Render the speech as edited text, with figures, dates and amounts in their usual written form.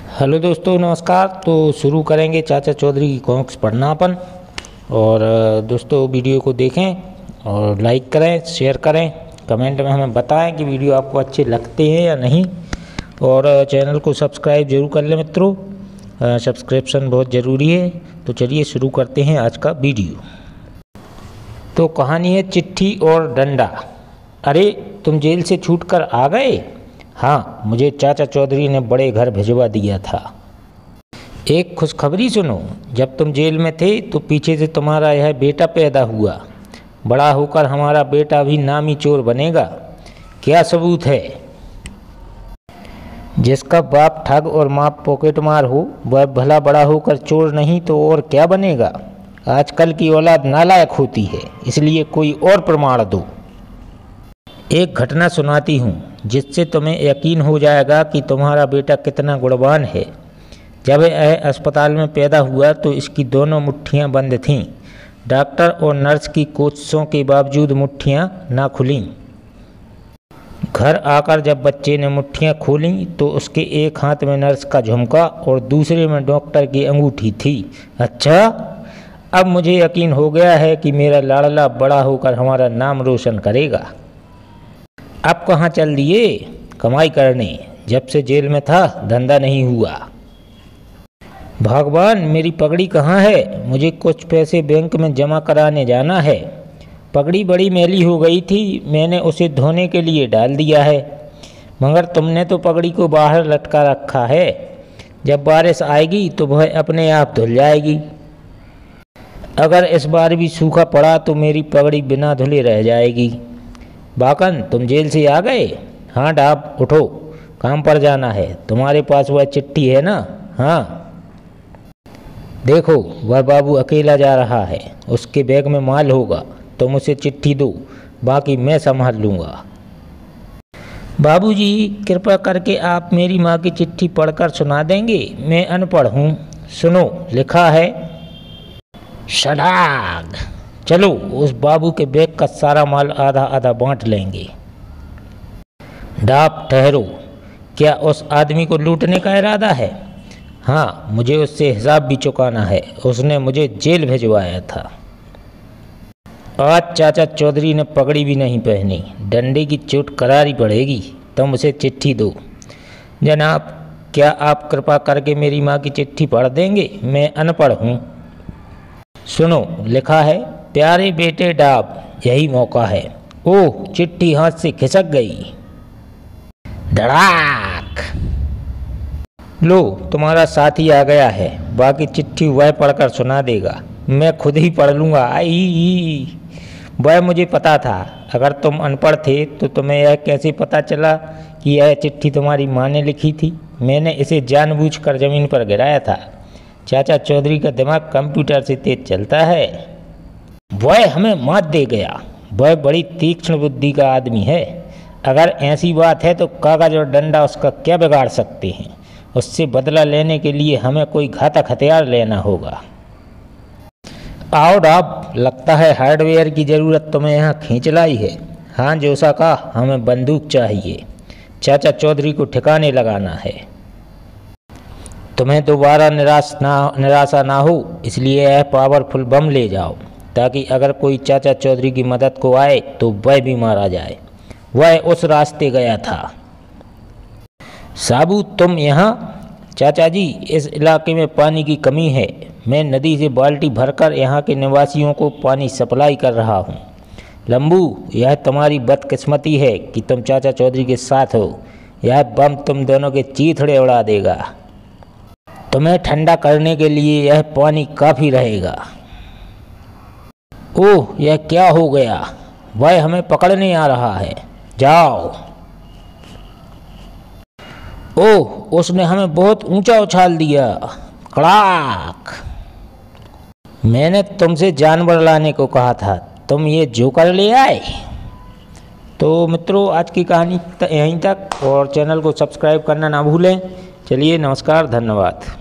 Hello दोस्तों, नमस्कार। तो शुरू करेंगे चाचा चौधरी की कॉमिक्स पढ़ना अपन। और दोस्तों वीडियो को देखें और लाइक करें, शेयर करें, कमेंट में हमें बताएं कि वीडियो आपको अच्छे लगते हैं या नहीं। और चैनल को सब्सक्राइब जरूर कर लें मित्रों, सब्सक्रिप्शन बहुत ज़रूरी है। तो चलिए शुरू करते हैं आज का वीडियो। तो कहानी है चिट्ठी और डंडा। अरे तुम जेल से छूटकर आ गए? हाँ, मुझे चाचा चौधरी ने बड़े घर भिजवा दिया था। एक खुशखबरी सुनो, जब तुम जेल में थे तो पीछे से तुम्हारा यह बेटा पैदा हुआ। बड़ा होकर हमारा बेटा भी नामी चोर बनेगा। क्या सबूत है? जिसका बाप ठग और माँ पॉकेटमार हो वह भला बड़ा होकर चोर नहीं तो और क्या बनेगा। आजकल की औलाद नालायक होती है, इसलिए कोई और प्रमाण दो। एक घटना सुनाती हूँ जिससे तुम्हें यकीन हो जाएगा कि तुम्हारा बेटा कितना गुणवान है। जब यह अस्पताल में पैदा हुआ तो इसकी दोनों मुट्ठियाँ बंद थीं। डॉक्टर और नर्स की कोशिशों के बावजूद मुट्ठियाँ ना खुलीं। घर आकर जब बच्चे ने मुट्ठियाँ खोलीं तो उसके एक हाथ में नर्स का झुमका और दूसरे में डॉक्टर की अंगूठी थी। अच्छा, अब मुझे यकीन हो गया है कि मेरा लाडला बड़ा होकर हमारा नाम रोशन करेगा। अब कहाँ चल दिए कमाई करने? जब से जेल में था धंधा नहीं हुआ। भगवान, मेरी पगड़ी कहाँ है? मुझे कुछ पैसे बैंक में जमा कराने जाना है। पगड़ी बड़ी मैली हो गई थी, मैंने उसे धोने के लिए डाल दिया है। मगर तुमने तो पगड़ी को बाहर लटका रखा है। जब बारिश आएगी तो वह अपने आप धुल जाएगी। अगर इस बार भी सूखा पड़ा तो मेरी पगड़ी बिना धुले रह जाएगी। बाकन, तुम जेल से आ गए? हाँ डाब, उठो, काम पर जाना है। तुम्हारे पास वह चिट्ठी है ना? हाँ। देखो, वह बाबू अकेला जा रहा है, उसके बैग में माल होगा। तुम उसे चिट्ठी दो, बाकी मैं संभाल लूँगा। बाबूजी, कृपा करके आप मेरी माँ की चिट्ठी पढ़कर सुना देंगे? मैं अनपढ़ हूँ। सुनो, लिखा है। शडाग, चलो उस बाबू के बैग का सारा माल आधा आधा बांट लेंगे। डाप, ठहरो, क्या उस आदमी को लूटने का इरादा है? हाँ, मुझे उससे हिसाब भी चुकाना है। उसने मुझे जेल भिजवाया था। आज चाचा चौधरी ने पगड़ी भी नहीं पहनी, डंडे की चोट करारी पड़ेगी। तुम उसे चिट्ठी दो। जनाब, क्या आप कृपा करके मेरी माँ की चिट्ठी पढ़ देंगे? मैं अनपढ़ हूँ। सुनो, लिखा है, प्यारे बेटे डाब, यही मौका है। ओह, चिट्ठी हाथ से खिसक गई। धड़ाक। लो, तुम्हारा साथी आ गया है। बाकी चिट्ठी वह पढ़कर सुना देगा, मैं खुद ही पढ़ लूँगा। आई, वह मुझे पता था। अगर तुम अनपढ़ थे तो तुम्हें यह कैसे पता चला कि यह चिट्ठी तुम्हारी माँ ने लिखी थी? मैंने इसे जानबूझकर ज़मीन पर गिराया था। चाचा चौधरी का दिमाग कंप्यूटर से तेज चलता है। वह हमें मात दे गया। वह बड़ी तीक्ष्ण बुद्धि का आदमी है। अगर ऐसी बात है तो कागज और डंडा उसका क्या बिगाड़ सकते हैं? उससे बदला लेने के लिए हमें कोई घातक हथियार लेना होगा। आओ डाब, लगता है हार्डवेयर की ज़रूरत तुम्हें यहाँ खींच लाई है। हाँ जोसा का, हमें बंदूक चाहिए। चाचा चौधरी को ठिकाने लगाना है। तुम्हें दोबारा निराशा ना हो, इसलिए यह पावरफुल बम ले जाओ, ताकि अगर कोई चाचा चौधरी की मदद को आए तो वह भी मारा जाए। वह उस रास्ते गया था। साबू, तुम यहाँ? चाचा जी, इस इलाके में पानी की कमी है। मैं नदी से बाल्टी भरकर यहाँ के निवासियों को पानी सप्लाई कर रहा हूँ। लंबू, यह तुम्हारी बदकिस्मती है कि तुम चाचा चौधरी के साथ हो। यह बम तुम दोनों के चीथड़े उड़ा देगा। तुम्हें ठंडा करने के लिए यह पानी काफ़ी रहेगा। ओह, यह क्या हो गया? वह हमें पकड़ने आ रहा है। जाओ। ओह, उसने हमें बहुत ऊंचा उछाल दिया। कड़ाक। मैंने तुमसे जानवर लाने को कहा था, तुम ये जोकर ले आए। तो मित्रों, आज की कहानी यहीं तक, और चैनल को सब्सक्राइब करना ना भूलें। चलिए, नमस्कार, धन्यवाद।